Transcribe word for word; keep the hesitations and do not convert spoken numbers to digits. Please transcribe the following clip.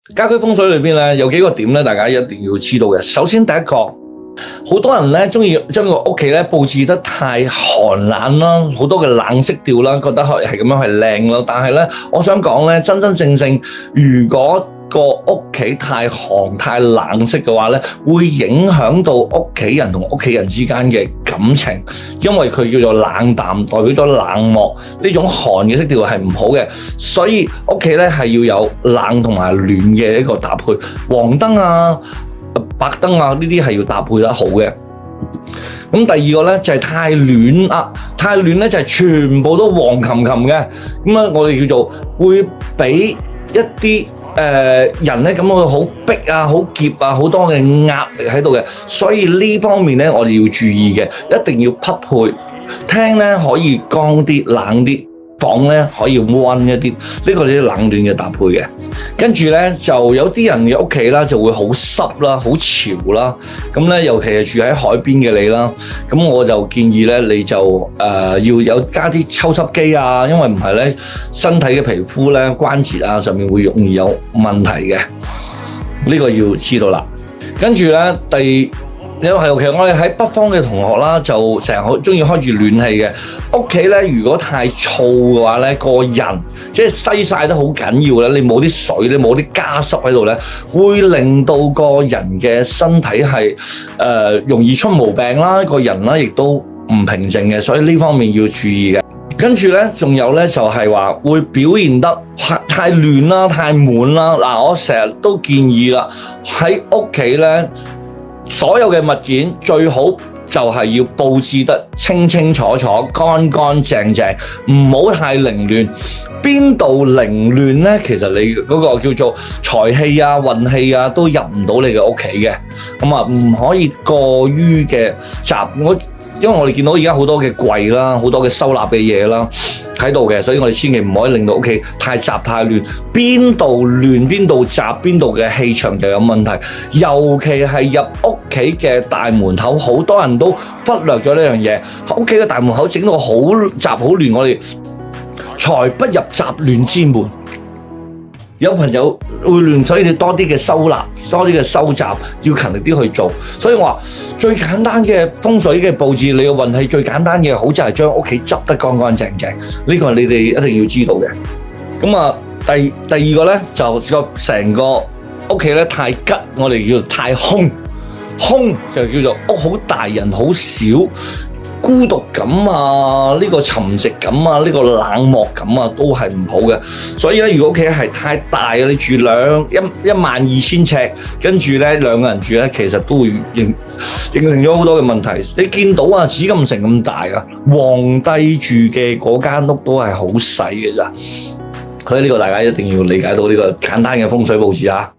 家居風水裏邊咧有幾個點咧，大家一定要知道嘅。首先第一個，好多人咧中意將個屋企咧佈置得太寒冷啦，好多嘅冷色調啦，覺得係係咁樣係靚咯。但係咧，我想講咧，真真正正如果個屋企太寒太冷色嘅話咧，會影響到屋企人同屋企人之間嘅感情，因為佢叫做冷淡，代表咗冷漠，呢種寒嘅色調係唔好嘅，所以屋企咧係要有冷同埋暖嘅一個搭配，黃燈啊、白燈啊呢啲係要搭配得好嘅。咁第二個咧就係太暖啊，太暖咧就係全部都黃冚冚嘅，咁啊我哋叫做會俾一啲誒、呃、人咧感覺到好逼啊、好澀啊、好多嘅壓力喺度嘅，所以呢方面咧我哋要注意嘅，一定要匹配，廳咧可以光啲、冷啲，房咧可以溫一啲，呢、這個係冷暖嘅搭配嘅。跟住咧就有啲人嘅屋企啦就會好濕啦、好潮啦，咁咧尤其係住喺海邊嘅你啦，咁我就建議咧你就誒、呃、要有加啲抽濕機啊，因為唔係咧身體嘅皮膚咧關節啊上面會容易有問題嘅，呢、這個要知道啦。跟住咧第因為尤其我哋喺北方嘅同學啦，就成日好中意開住暖氣嘅屋企咧。如果太燥嘅話咧，個人即係西曬得好緊要咧。你冇啲水，你冇啲加濕喺度咧，會令到個人嘅身體係誒、呃、容易出毛病啦。個人啦亦都唔平靜嘅，所以呢方面要注意嘅。跟住咧，仲有咧就係話會表現得太亂啦、太滿啦。嗱，我成日都建議啦，喺屋企咧。所有嘅物件最好就係要佈置得清清楚楚、乾乾淨淨，唔好太凌亂。邊度凌亂呢？其實你嗰個叫做財氣啊、運氣啊，都入唔到你嘅屋企嘅。咁啊，唔可以過於嘅雜。我因為我哋見到而家好多嘅櫃啦，好多嘅收納嘅嘢啦喺度嘅，所以我哋千祈唔可以令到屋企太雜太亂。邊度亂邊度雜，邊度嘅氣場就有問題。尤其係入屋企嘅大門口，好多人都忽略咗呢樣嘢。屋企嘅大門口整到好雜好亂，我哋財不入雜亂之門。有朋友會亂，所以你多啲嘅收納，多啲嘅收集，要勤力啲去做。所以我話最簡單嘅風水嘅佈置，你嘅運氣最簡單嘅好就係將屋企執得乾乾淨淨。呢個係你哋一定要知道嘅。咁啊，第第二個咧就個成個屋企咧太吉，我哋叫做太空，空就叫做屋好大人好少。孤獨感啊，呢個沉寂感啊，呢個冷漠感啊，都係唔好嘅。所以咧，如果屋企係太大，你住兩一一萬二千尺，跟住咧兩個人住咧，其實都會形形成咗好多嘅問題。你見到啊，紫禁城咁大啊，皇帝住嘅嗰間屋都係好細嘅咋。所以呢個大家一定要理解到呢個簡單嘅風水佈置啊。